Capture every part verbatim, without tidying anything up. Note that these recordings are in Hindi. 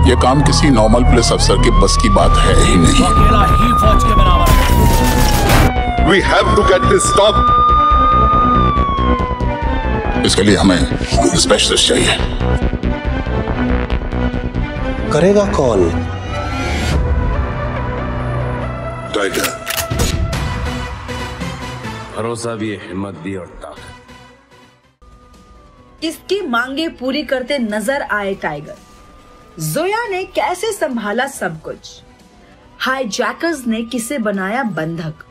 ये काम किसी नॉर्मल पुलिस अफसर के बस की बात है ही नहीं। अकेला ही फौज के बराबर है। We have to get this stop. इसके लिए हमें स्पेशलिस्ट चाहिए। करेगा कौन? टाइगर। भरोसा भी है, हिम्मत भी और ताकत। किसकी मांगे पूरी करते नजर आए टाइगर? जोया ने कैसे संभाला सब कुछ? हाईजैकर्स ने किसे बनाया बंधक?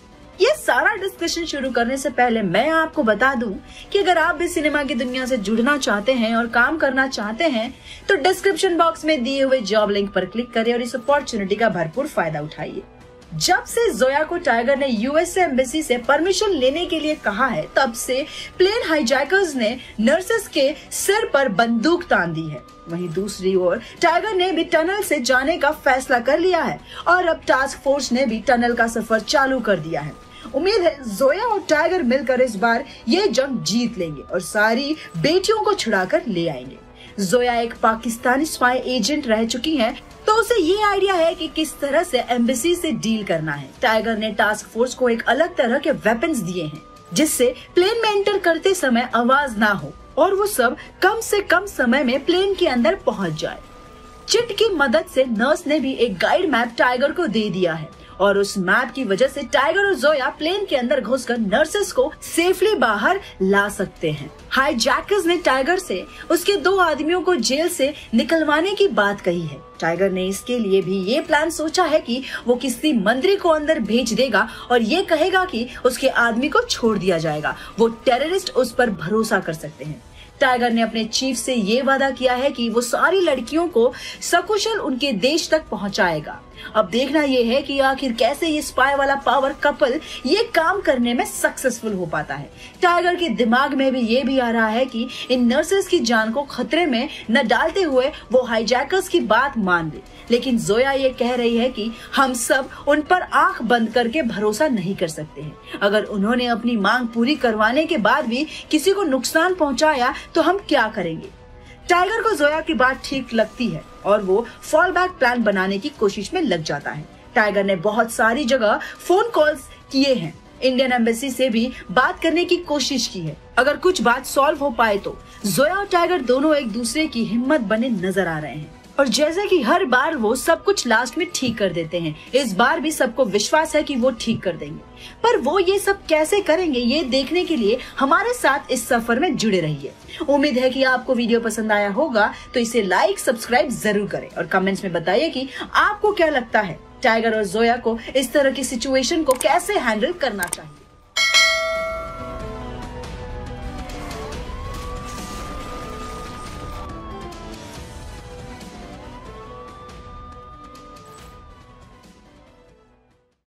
ये सारा डिस्कशन शुरू करने से पहले मैं आपको बता दूं कि अगर आप भी सिनेमा की दुनिया से जुड़ना चाहते हैं और काम करना चाहते हैं तो डिस्क्रिप्शन बॉक्स में दिए हुए जॉब लिंक पर क्लिक करें और इस अपॉर्चुनिटी का भरपूर फायदा उठाइए। जब से जोया को टाइगर ने यूएसए एम्बेसी से परमिशन लेने के लिए कहा है, तब से प्लेन हाईजैकर्स ने नर्सेस के सिर पर बंदूक तान दी है। वहीं दूसरी ओर टाइगर ने भी टनल से जाने का फैसला कर लिया है और अब टास्क फोर्स ने भी टनल का सफर चालू कर दिया है। उम्मीद है जोया और टाइगर मिलकर इस बार ये जंग जीत लेंगे और सारी बेटियों को छुड़ाकर ले आएंगे। जोया एक पाकिस्तानी स्पाई एजेंट रह चुकी हैं, तो उसे ये आइडिया है कि किस तरह से एम्बेसी से डील करना है। टाइगर ने टास्क फोर्स को एक अलग तरह के वेपन्स दिए हैं जिससे प्लेन में एंटर करते समय आवाज ना हो और वो सब कम से कम समय में प्लेन के अंदर पहुंच जाए। चिट की मदद से नर्स ने भी एक गाइड मैप टाइगर को दे दिया है और उस मैप की वजह से टाइगर और जोया प्लेन के अंदर घुसकर नर्सेस को सेफली बाहर ला सकते हैं। हाईजैकर्स ने टाइगर से उसके दो आदमियों को जेल से निकलवाने की बात कही है। टाइगर ने इसके लिए भी ये प्लान सोचा है कि वो किसी मंत्री को अंदर भेज देगा और ये कहेगा कि उसके आदमी को छोड़ दिया जाएगा। वो टेररिस्ट उस पर भरोसा कर सकते हैं। टाइगर ने अपने चीफ से ये वादा किया है कि वो सारी लड़कियों को सकुशल उनके देश तक पहुंचाएगा। अब देखना ये है कि आखिर कैसे ये स्पाई वाला पावर कपल ये काम करने में सक्सेसफुल हो पाता है। टाइगर के दिमाग में भी ये भी आ रहा है कि इन नर्सेस की जान को खतरे में न डालते हुए वो हाईजैकर्स की बात मान ले, लेकिन जोया ये कह रही है कि हम सब उन पर आंख बंद करके भरोसा नहीं कर सकते हैं। अगर उन्होंने अपनी मांग पूरी करवाने के बाद भी किसी को नुकसान पहुंचाया तो हम क्या करेंगे? टाइगर को जोया की बात ठीक लगती है और वो फॉल बैक प्लान बनाने की कोशिश में लग जाता है। टाइगर ने बहुत सारी जगह फोन कॉल्स किए हैं, इंडियन एम्बेसी से भी बात करने की कोशिश की है। अगर कुछ बात सॉल्व हो पाए तो जोया और टाइगर दोनों एक दूसरे की हिम्मत बने नजर आ रहे हैं और जैसे कि हर बार वो सब कुछ लास्ट में ठीक कर देते हैं, इस बार भी सबको विश्वास है कि वो ठीक कर देंगे। पर वो ये सब कैसे करेंगे ये देखने के लिए हमारे साथ इस सफर में जुड़े रहिए। उम्मीद है कि आपको वीडियो पसंद आया होगा, तो इसे लाइक सब्सक्राइब जरूर करें और कमेंट्स में बताइए कि आपको क्या लगता है टाइगर और जोया को इस तरह की सिचुएशन को कैसे हैंडल करना चाहिए।